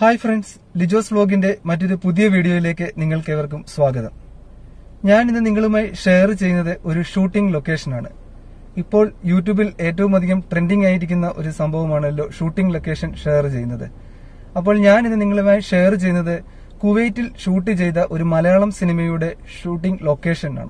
Hi friends, ലിജോസ് വ്ലോഗിന്റെ മറ്റൊരു പുതിയ വീഡിയോയിലേക്ക് നിങ്ങൾക്കേവർക്കും സ്വാഗതം. ഞാൻ ഇന്ന് നിങ്ങളുമായി ഷെയർ ചെയ്യുന്നത് ഒരു ഷൂട്ടിംഗ് ലൊക്കേഷനാണ്. ഇപ്പോൾ യൂട്യൂബിൽ ഏറ്റവും അധികം ട്രെൻഡിംഗ് ആയിരിക്കുന്ന ഒരു സംഭവമാണല്ലോ ഷൂട്ടിംഗ് ലൊക്കേഷൻ ഷെയർ ചെയ്യുന്നത്. അപ്പോൾ ഞാൻ ഇന്ന് നിങ്ങളുമായി ഷെയർ ചെയ്യുന്നത് കുവൈറ്റിൽ ഷൂട്ട് ചെയ്ത ഒരു മലയാളം സിനിമയുടെ ഷൂട്ടിംഗ് ലൊക്കേഷനാണ്.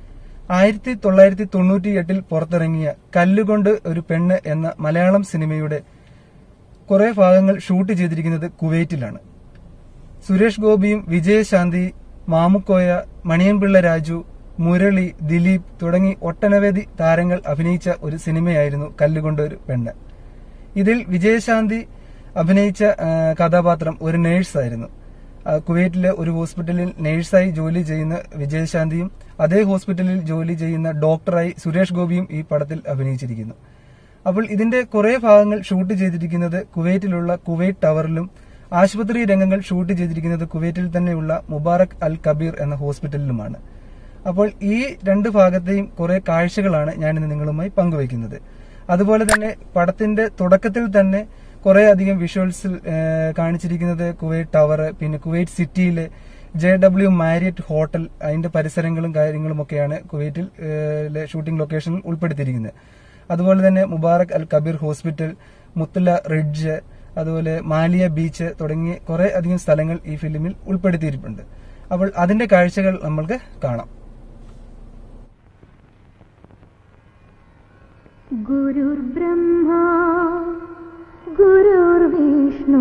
1998 പുറത്തിറങ്ങിയ കല്ലുകൊണ്ട് ഒരു പെണ്ണ് എന്ന മലയാളം സിനിമയുടെ കുറെ ഭാഗങ്ങൾ ഷൂട്ട് ചെയ്തിരിക്കുന്നത് കുവൈറ്റിലാണ്. സുരേഷ് ഗോപിയും വിജയശാന്തി, മാമുക്കോയ, മണിയൻപിള്ള രാജു, മുരളി, ദിലീപ് തുടങ്ങി ഒട്ടനവധി താരങ്ങൾ അഭിനയിച്ച ഒരു സിനിമയായിരുന്നു കല്ലുകൊണ്ട് ഒരു പെണ്ണ്. ഇതിൽ വിജയശാന്തി അഭിനയിച്ച കഥാപാത്രം ഒരു നേഴ്സായിരുന്നു. കുവൈറ്റിലെ ഒരു ഹോസ്പിറ്റലിൽ നേഴ്സായി ജോലി ചെയ്യുന്ന വിജയശാന്തിയും അതേ ഹോസ്പിറ്റലിൽ ജോലി ചെയ്യുന്ന ഡോക്ടറായി സുരേഷ് ഗോപിയും ഈ പടത്തിൽ അഭിനയിച്ചിരിക്കുന്നു. അപ്പോൾ ഇതിന്റെ കുറെ ഭാഗങ്ങൾ ഷൂട്ട് ചെയ്തിരിക്കുന്നത് കുവൈറ്റിലുള്ള കുവൈറ്റ് ടവറിലും ആശുപത്രി രംഗങ്ങൾ ഷൂട്ട് ചെയ്തിരിക്കുന്നത് കുവൈറ്റിൽ തന്നെയുള്ള മുബാറക് അൽ കബീർ എന്ന ഹോസ്പിറ്റലിലുമാണ്. അപ്പോൾ ഈ രണ്ട് ഭാഗത്തെയും കുറെ കാഴ്ചകളാണ് ഞാനിന്ന് നിങ്ങളുമായി പങ്കുവയ്ക്കുന്നത്. അതുപോലെ തന്നെ പടത്തിന്റെ തുടക്കത്തിൽ തന്നെ കുറെ അധികം വിഷ്വൽസ് കാണിച്ചിരിക്കുന്നത് കുവൈറ്റ് ടവർ, പിന്നെ കുവൈറ്റ് സിറ്റിയിലെ JW മാരിയറ്റ് ഹോട്ടൽ, അതിന്റെ പരിസരങ്ങളും കാര്യങ്ങളും ഒക്കെയാണ് കുവൈറ്റിൽ ഷൂട്ടിംഗ് ലൊക്കേഷനിൽ ഉൾപ്പെടുത്തിയിരിക്കുന്നത്. അതുപോലെ തന്നെ Mubarak al Kabeer hospital, Mutla ridge, അതുപോലെ മാലിയ ബീച്ച് തുടങ്ങിയ കുറെ അധികം സ്ഥലങ്ങൾ ഈ ഫിലിമിൽ ഉൾപ്പെടുത്തിയിട്ടുണ്ട്. അപ്പോൾ അതിന്റെ കാഴ്ചകൾ നമ്മൾക്ക് കാണാം. ഗുരുർ ബ്രഹ്മ ഗുരുർ വിഷ്ണു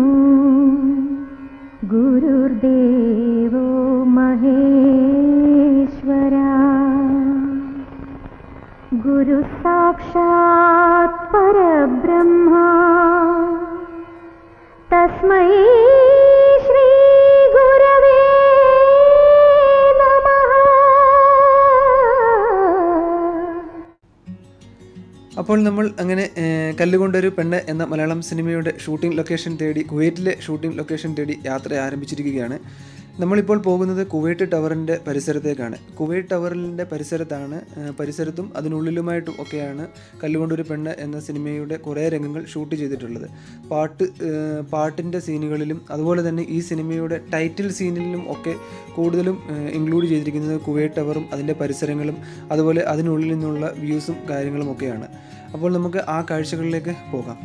ഗുരുർദേവോ മഹേശ്വര ഗുരു സാക്ഷാത് പരബ്രഹ്മ തസ്മൈ ശ്രീ ഗുരവേ നമഃ. അപ്പോൾ നമ്മൾ അങ്ങനെ കല്ലുകൊണ്ടൊരു പെണ്ണ് എന്ന മലയാളം സിനിമയുടെ ഷൂട്ടിംഗ് ലൊക്കേഷൻ തേടി, കുവൈറ്റിലെ ഷൂട്ടിംഗ് ലൊക്കേഷൻ തേടി യാത്ര ആരംഭിച്ചിരിക്കുകയാണ്. നമ്മളിപ്പോൾ പോകുന്നത് കുവൈറ്റ് ടവറിൻ്റെ പരിസരത്തേക്കാണ്. കുവൈറ്റ് ടവറിൻ്റെ പരിസരത്തും അതിനുള്ളിലുമായിട്ടും ഒക്കെയാണ് കല്ലുകൊണ്ടൊരു പെണ്ണ് എന്ന സിനിമയുടെ കുറേ രംഗങ്ങൾ ഷൂട്ട് ചെയ്തിട്ടുള്ളത്. പാട്ടിൻ്റെ സീനുകളിലും അതുപോലെ തന്നെ ഈ സിനിമയുടെ ടൈറ്റിൽ സീനിലും ഒക്കെ കൂടുതലും ഇൻക്ലൂഡ് ചെയ്തിരിക്കുന്നത് കുവൈറ്റ് ടവറും അതിൻ്റെ പരിസരങ്ങളും അതുപോലെ അതിനുള്ളിൽ നിന്നുള്ള വ്യൂസും കാര്യങ്ങളും ഒക്കെയാണ്. അപ്പോൾ നമുക്ക് ആ കാഴ്ചകളിലേക്ക് പോകാം.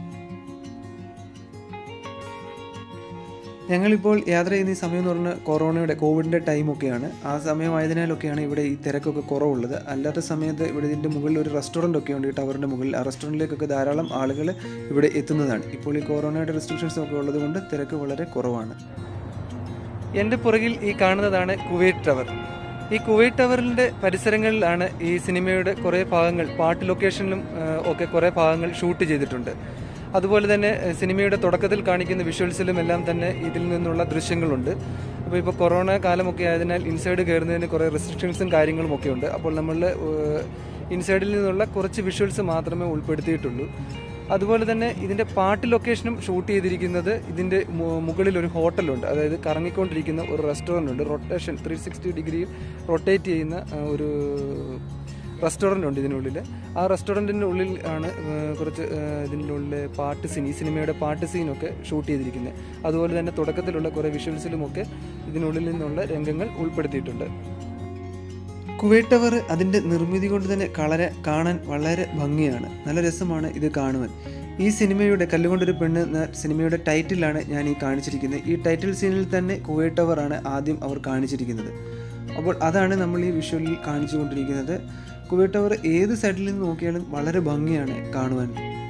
ഞങ്ങളിപ്പോൾ യാത്ര ചെയ്യുന്ന ഈ സമയം എന്ന് പറഞ്ഞാൽ കോവിഡിൻ്റെ ടൈമൊക്കെയാണ്. ആ സമയമായതിനാലൊക്കെയാണ് ഇവിടെ ഈ തിരക്കൊക്കെ കുറവുള്ളത്. അല്ലാത്ത സമയത്ത് ഇവിടെ ഇതിൻ്റെ മുകളിൽ ഒരു റെസ്റ്റോറൻ്റ് ഒക്കെ ഉണ്ട്, ഈ ടവറിൻ്റെ മുകളിൽ. ആ റെസ്റ്റോറൻറ്റിലേക്കൊക്കെ ധാരാളം ആളുകൾ ഇവിടെ എത്തുന്നതാണ്. ഇപ്പോൾ ഈ കൊറോണയുടെ റെസ്ട്രിക്ഷൻസ് ഒക്കെ ഉള്ളതുകൊണ്ട് തിരക്ക് വളരെ കുറവാണ്. എൻ്റെ പുറകിൽ ഈ കാണുന്നതാണ് കുവൈറ്റ് ടവർ. ഈ കുവൈറ്റ് ടവറിൻ്റെ പരിസരങ്ങളിലാണ് ഈ സിനിമയുടെ കുറേ ഭാഗങ്ങൾ, പാട്ട് ലൊക്കേഷനിലും ഒക്കെ കുറേ ഭാഗങ്ങൾ ഷൂട്ട് ചെയ്തിട്ടുണ്ട്. അതുപോലെ തന്നെ സിനിമയുടെ തുടക്കത്തിൽ കാണിക്കുന്ന വിഷ്വൽസിലും എല്ലാം തന്നെ ഇതിൽ നിന്നുള്ള ദൃശ്യങ്ങളുണ്ട്. അപ്പോൾ ഇപ്പോൾ കൊറോണ കാലമൊക്കെ ആയതിനാൽ ഇൻസൈഡ് കയറുന്നതിന് കുറേ റെസ്ട്രിക്ഷൻസും കാര്യങ്ങളും ഒക്കെ ഉണ്ട്. അപ്പോൾ നമ്മൾ ഇൻസൈഡിൽ നിന്നുള്ള കുറച്ച് വിഷ്വൽസ് മാത്രമേ ഉൾപ്പെടുത്തിയിട്ടുള്ളൂ. അതുപോലെ തന്നെ ഇതിൻ്റെ പാട്ട് ലൊക്കേഷനും ഷൂട്ട് ചെയ്തിരിക്കുന്നത് ഇതിൻ്റെ മുകളിൽ ഒരു ഹോട്ടലുണ്ട്, അതായത് കറങ്ങിക്കൊണ്ടിരിക്കുന്ന ഒരു റെസ്റ്റോറൻ്റ് ഉണ്ട്. റൊട്ടേഷൻ 360 ഡിഗ്രി റൊട്ടേറ്റ് ചെയ്യുന്ന ഒരു റെസ്റ്റോറൻ്റ് ഉണ്ട് ഇതിനുള്ളിൽ. ആ റെസ്റ്റോറൻറ്റിൻ്റെ ഉള്ളിൽ ആണ് കുറച്ച് ഇതിൻ്റെ ഉള്ളിൽ പാട്ട് സീൻ, ഈ സിനിമയുടെ പാട്ട് സീനൊക്കെ ഷൂട്ട് ചെയ്തിരിക്കുന്നത്. അതുപോലെ തന്നെ തുടക്കത്തിലുള്ള കുറേ വിഷ്വൽസിലുമൊക്കെ ഇതിനുള്ളിൽ നിന്നുള്ള രംഗങ്ങൾ ഉൾപ്പെടുത്തിയിട്ടുണ്ട്. കുവൈറ്റ് ടവർ അതിൻ്റെ നിർമ്മിതി കൊണ്ട് തന്നെ കാണാൻ വളരെ ഭംഗിയാണ്, നല്ല രസമാണ് ഇത് കാണുവാൻ. ഈ സിനിമയുടെ കല്ലുകൊണ്ടൊരു പെണ്ണ് എന്ന സിനിമയുടെ ടൈറ്റിലാണ് ഞാൻ ഈ കാണിച്ചിരിക്കുന്നത്. ഈ ടൈറ്റിൽ സീനിൽ തന്നെ കുവൈറ്റ് ടവറാണ് ആദ്യം അവർ കാണിച്ചിരിക്കുന്നത്. അപ്പോൾ അതാണ് നമ്മൾ ഈ വിഷ്വലിൽ കാണിച്ചുകൊണ്ടിരിക്കുന്നത്. കുവൈറ്റ് ടവർ ഏത് സൈഡിൽ നിന്ന് നോക്കിയാലും വളരെ ഭംഗിയാണ് കാണുവാൻ.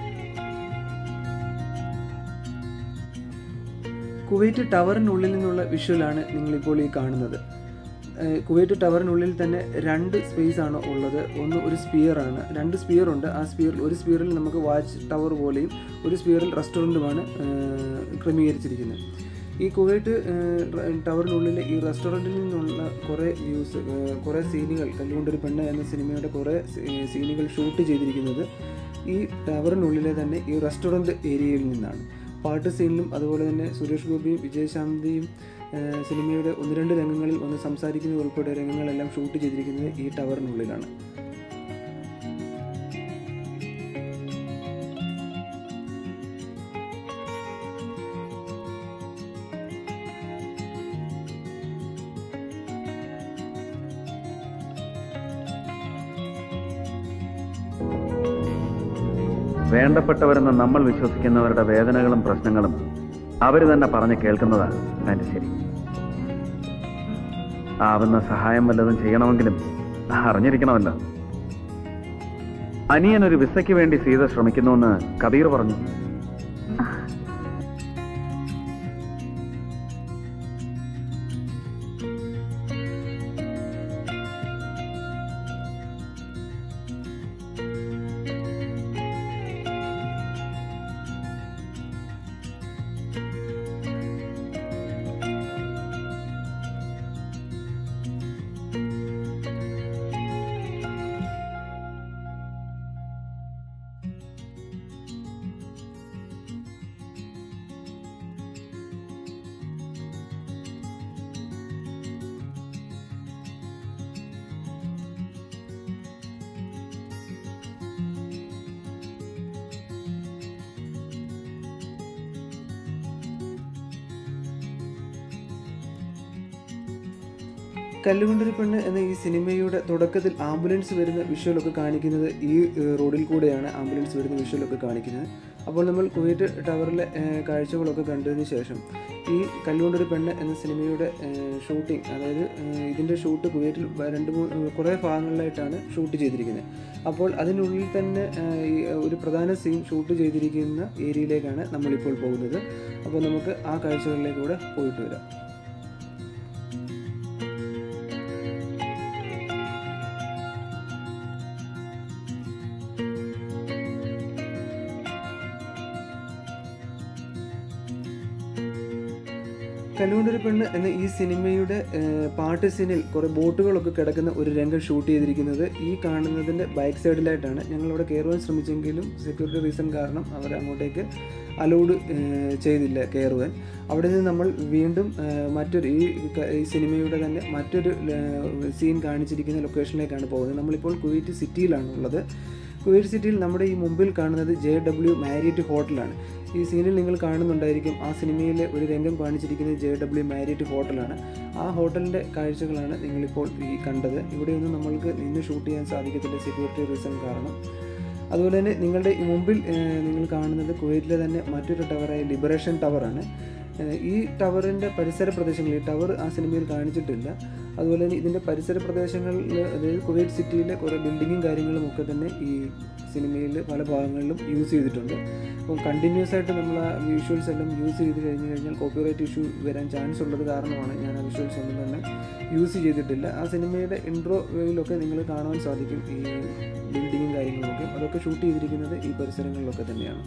കുവൈറ്റ് ടവറിനുള്ളിൽ നിന്നുള്ള വിഷ്വലാണ് നിങ്ങളിപ്പോൾ ഈ കാണുന്നത്. കുവൈറ്റ് ടവറിനുള്ളിൽ തന്നെ 2 സ്പേസ് ആണ് ഉള്ളത്. ഒന്ന് ഒരു സ്പിയറാണ്, 2 സ്പിയറുണ്ട്. ആ ഒരു സ്പിയറിൽ നമുക്ക് വാച്ച് ടവർ പോലെയും ഒരു സ്പിയറിൽ റെസ്റ്റോറൻറ്റുമാണ് ക്രമീകരിച്ചിരിക്കുന്നത്. ഈ കുവൈറ്റ് ടവറിനുള്ളിൽ ഈ റെസ്റ്റോറൻറ്റിൽ നിന്നുള്ള കുറേ വ്യൂസ്, കുറേ സീനുകൾ, കല്ലുകൊണ്ടൊരു പെണ്ണ് എന്ന സിനിമയുടെ കുറേ സീനുകൾ ഷൂട്ട് ചെയ്തിരിക്കുന്നത് ഈ ടവറിനുള്ളിലെ തന്നെ ഈ റെസ്റ്റോറൻറ്റ് ഏരിയയിൽ നിന്നാണ്. പാട്ട് സീനിലും അതുപോലെ തന്നെ സുരേഷ് ഗോപിയും വിജയശാന്തിയും സിനിമയുടെ 1-2 രംഗങ്ങളിൽ വന്ന് സംസാരിക്കുന്നത് ഉൾപ്പെടെ രംഗങ്ങളെല്ലാം ഷൂട്ട് ചെയ്തിരിക്കുന്നത് ഈ ടവറിനുള്ളിലാണ്. വേണ്ടപ്പെട്ടവരെന്ന് നമ്മൾ വിശ്വസിക്കുന്നവരുടെ വേദനകളും പ്രശ്നങ്ങളും അവർ തന്നെ പറഞ്ഞ് കേൾക്കുന്നതാണ് അതിൻ്റെ ശരി. ആവുന്ന സഹായം വല്ലതും ചെയ്യണമെങ്കിലും അറിഞ്ഞിരിക്കണമല്ലോ. അനിയൻ ഒരു വിസയ്ക്ക് വേണ്ടി സീത ശ്രമിക്കുന്നുവെന്ന് കബീർ പറഞ്ഞു. കല്ലുകൊണ്ടൊരു പെണ്ണ് എന്ന ഈ സിനിമയുടെ തുടക്കത്തിൽ ആംബുലൻസ് വരുന്ന വിഷ്വലൊക്കെ കാണിക്കുന്നത് ഈ റോഡിൽ കൂടെയാണ് ആംബുലൻസ് വരുന്ന വിഷ്വലൊക്കെ കാണിക്കുന്നത്. അപ്പോൾ നമ്മൾ കുവൈറ്റ് ടവറിലെ കാഴ്ചകളൊക്കെ കണ്ടതിന് ശേഷം ഈ കല്ലുകൊണ്ടൊരു പെണ്ണ് എന്ന സിനിമയുടെ ഷൂട്ടിംഗ്, അതായത് ഇതിൻ്റെ ഷൂട്ട് കുവൈറ്റിൽ കുറേ ഭാഗങ്ങളിലായിട്ടാണ് ഷൂട്ട് ചെയ്തിരിക്കുന്നത്. അപ്പോൾ അതിനുള്ളിൽ തന്നെ ഈ ഒരു പ്രധാന സീൻ ഷൂട്ട് ചെയ്തിരിക്കുന്ന ഏരിയയിലേക്കാണ് നമ്മളിപ്പോൾ പോകുന്നത്. അപ്പോൾ നമുക്ക് ആ കാഴ്ചകളിലേക്കൂടെ പോയിട്ട് വരാം. കല്ലുകൊണ്ടൊരു പെണ്ണ് എന്ന ഈ സിനിമയുടെ പാട്ട് സീനിൽ കുറേ ബോട്ടുകളൊക്കെ കിടക്കുന്ന ഒരു രംഗം ഷൂട്ട് ചെയ്തിരിക്കുന്നത് ഈ കാണുന്നതിൻ്റെ ബാക്ക് സൈഡിലായിട്ടാണ്. ഞങ്ങളവിടെ കയറുവാൻ ശ്രമിച്ചെങ്കിലും സെക്യൂരിറ്റി റീസൺ കാരണം അവർ അങ്ങോട്ടേക്ക് അലൗഡ് ചെയ്തില്ല കയറുവാൻ. അവിടെ നിന്ന് നമ്മൾ വീണ്ടും മറ്റൊരു ഈ സിനിമയുടെ തന്നെ മറ്റൊരു സീൻ കാണിച്ചിരിക്കുന്ന ലൊക്കേഷനിലേക്കാണ് പോകുന്നത്. നമ്മളിപ്പോൾ കുവൈറ്റ് സിറ്റിയിലാണ് ഉള്ളത്. കുവൈറ്റ് സിറ്റിയിൽ നമ്മുടെ ഈ മുമ്പിൽ കാണുന്നത് JW മാരിയറ്റ് ഹോട്ടലാണ്. ഈ സീനിൽ നിങ്ങൾ കാണുന്നുണ്ടായിരിക്കും, ആ സിനിമയിലെ ഒരു രംഗം കാണിച്ചിരിക്കുന്നത് JW മാരിയറ്റ് ഹോട്ടലാണ്. ആ ഹോട്ടലിൻ്റെ കാഴ്ചകളാണ് നിങ്ങളിപ്പോൾ ഈ കണ്ടത്. ഇവിടെയൊന്നും നമ്മൾക്ക് നിന്ന് ഷൂട്ട് ചെയ്യാൻ സാധിക്കത്തില്ല സെക്യൂരിറ്റി റീസൺ കാരണം. അതുപോലെ തന്നെ നിങ്ങളുടെ ഈ മുമ്പിൽ നിങ്ങൾ കാണുന്നത് കുവൈറ്റിലെ തന്നെ മറ്റൊരു ടവറായ ലിബറേഷൻ ടവറാണ്. ഈ ടവറിൻ്റെ പരിസര പ്രദേശങ്ങൾ, ഈ ടവർ ആ സിനിമയിൽ കാണിച്ചിട്ടില്ല. അതുപോലെ തന്നെ ഇതിൻ്റെ പരിസര പ്രദേശങ്ങളിൽ, അതായത് കുവൈറ്റ് സിറ്റിയിലെ കുറേ ബിൽഡിങ്ങും കാര്യങ്ങളും ഒക്കെ തന്നെ ഈ സിനിമയിൽ പല ഭാഗങ്ങളിലും യൂസ് ചെയ്തിട്ടുണ്ട്. അപ്പം കണ്ടിന്യൂസ് ആയിട്ട് നമ്മൾ ആ വിഷ്വൽസ് എല്ലാം യൂസ് ചെയ്ത് കഴിഞ്ഞാൽ കോപ്പിറൈറ്റ് ഇഷ്യൂ വരാൻ ചാൻസ് ഉള്ളത് കാരണമാണ് ഞാൻ ആ വിഷ്വൽസ് ഒന്നും തന്നെ യൂസ് ചെയ്തിട്ടില്ല. ആ സിനിമയുടെ ഇൻട്രോയിലൊക്കെ നിങ്ങൾ കാണാൻ സാധിക്കും ഈ ബിൽഡിങ്ങും കാര്യങ്ങളൊക്കെ. അതൊക്കെ ഷൂട്ട് ചെയ്തിരിക്കുന്നത് ഈ പരിസരങ്ങളിലൊക്കെ തന്നെയാണ്.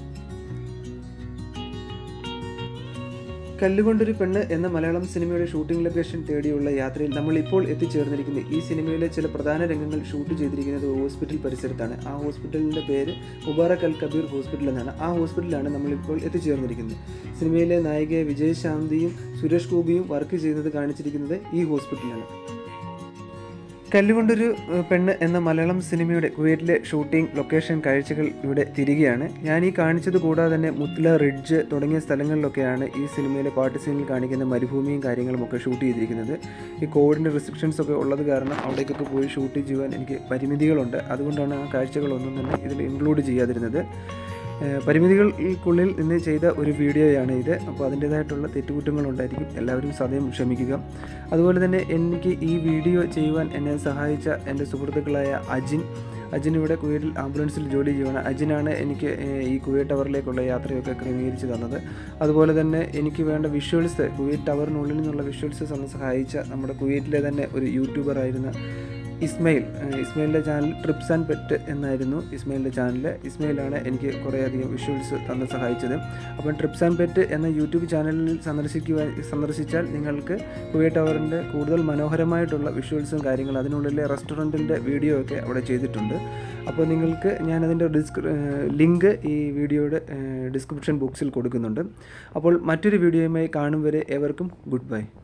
കല്ലുകൊണ്ടൊരു പെണ്ണ് എന്ന മലയാളം സിനിമയുടെ ഷൂട്ടിംഗ് ലൊക്കേഷൻ തേടിയുള്ള യാത്രയിൽ നമ്മൾ ഇപ്പോൾ എത്തിച്ചേർന്നിരിക്കുന്നത് ഈ സിനിമയിലെ ചില പ്രധാന രംഗങ്ങൾ ഷൂട്ട് ചെയ്തിരിക്കുന്നത് ഹോസ്പിറ്റൽ പരിസരത്താണ്. ആ ഹോസ്പിറ്റലിൻ്റെ പേര് മുബാറക് അൽ കബീർ ഹോസ്പിറ്റൽ എന്നാണ്. ആ ഹോസ്പിറ്റലിലാണ് നമ്മളിപ്പോൾ എത്തിച്ചേർന്നിരിക്കുന്നത്. സിനിമയിലെ നായികയെ വിജയശാന്തിയും സുരേഷ് ഗോപിയും വർക്ക് ചെയ്യുന്നത് കാണിച്ചിരിക്കുന്നത് ഈ ഹോസ്പിറ്റലാണ്. കല്ലുകൊണ്ടൊരു പെണ്ണ് എന്ന മലയാളം സിനിമയുടെ കുവൈറ്റിലെ ഷൂട്ടിംഗ് ലൊക്കേഷൻ കാഴ്ചകൾ ഇവിടെ തിരികെയാണ്. ഞാൻ ഈ കാണിച്ചത് കൂടാതെ തന്നെ മുത്ല റിഡ്ജ് തുടങ്ങിയ സ്ഥലങ്ങളിലൊക്കെയാണ് ഈ സിനിമയിലെ പാട്ട് സീനിൽ കാണിക്കുന്ന മരുഭൂമിയും കാര്യങ്ങളുമൊക്കെ ഷൂട്ട് ചെയ്തിരിക്കുന്നത്. ഈ കോവിഡിൻ്റെ റെസ്ട്രിക്ഷൻസ് ഒക്കെ ഉള്ളത് കാരണം അവിടേക്കൊക്കെ പോയി ഷൂട്ട് ചെയ്യുവാൻ എനിക്ക് പരിമിതികളുണ്ട്. അതുകൊണ്ടാണ് ആ കാഴ്ചകളൊന്നും തന്നെ ഇതിൽ ഇൻക്ലൂഡ് ചെയ്യാതിരുന്നത്. പരിമിതികൾക്കുള്ളിൽ നിന്ന് ചെയ്ത ഒരു വീഡിയോയാണ് ഇത്. അപ്പോൾ അതിൻ്റേതായിട്ടുള്ള തെറ്റുകുറ്റങ്ങളുണ്ടായിരിക്കും, എല്ലാവരും സദയം ക്ഷമിക്കുക. അതുപോലെ തന്നെ എനിക്ക് ഈ വീഡിയോ ചെയ്യുവാൻ എന്നെ സഹായിച്ച എൻ്റെ സുഹൃത്തുക്കളായ അജിൻ ഇവിടെ കുവൈറ്റിൽ ആംബുലൻസിൽ ജോലി ചെയ്യുവാണ്. അജിനാണ് എനിക്ക് ഈ കുവൈറ്റ് ടവറിലേക്കുള്ള യാത്രയൊക്കെ ക്രമീകരിച്ച് തന്നത്. അതുപോലെ തന്നെ എനിക്ക് വേണ്ട വിഷ്വൽസ്, കുവൈറ്റ് ടവറിനുള്ളിൽ നിന്നുള്ള വിഷ്വൽസ് സഹായിച്ച നമ്മുടെ കുവൈറ്റിലെ തന്നെ ഒരു യൂട്യൂബറായിരുന്ന ഇസ്മയിലിൻ്റെ ചാനൽ ട്രിപ്സ് ആൻഡ് പെറ്റ് എന്നായിരുന്നു ഇസ്മയിലിൻ്റെ ചാനൽ. ഇസ്മയിലാണ് എനിക്ക് കുറേയധികം വിഷ്വൽസ് തന്ന് സഹായിച്ചത്. അപ്പം ട്രിപ്സ് ആൻഡ് പെറ്റ് എന്ന യൂട്യൂബ് ചാനലിൽ സന്ദർശിച്ചാൽ നിങ്ങൾക്ക് കുവൈറ്റ് ടവറിൻ്റെ കൂടുതൽ മനോഹരമായിട്ടുള്ള വിഷ്വൽസും കാര്യങ്ങളും, അതിനുള്ളിലെ റെസ്റ്റോറൻറ്റിൻ്റെ വീഡിയോ ഒക്കെ അവിടെ ചെയ്തിട്ടുണ്ട്. അപ്പോൾ നിങ്ങൾക്ക് ഞാനതിൻ്റെ ലിങ്ക് ഈ വീഡിയോയുടെ ഡിസ്ക്രിപ്ഷൻ ബോക്സിൽ കൊടുക്കുന്നുണ്ട്. അപ്പോൾ മറ്റൊരു വീഡിയോയുമായി കാണും വരെ ഏവർക്കും ഗുഡ് ബൈ.